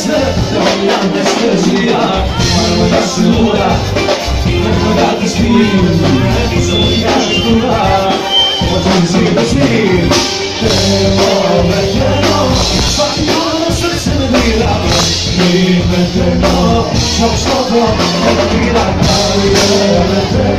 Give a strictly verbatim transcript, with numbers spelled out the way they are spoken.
jasne, to ja anestezja. Moja siła, moja ty śpij, co ja szkura, potem zjebę śpij. Temo, temo, spatione serce mi mira, mi metterò, ciò sto con, e la mira,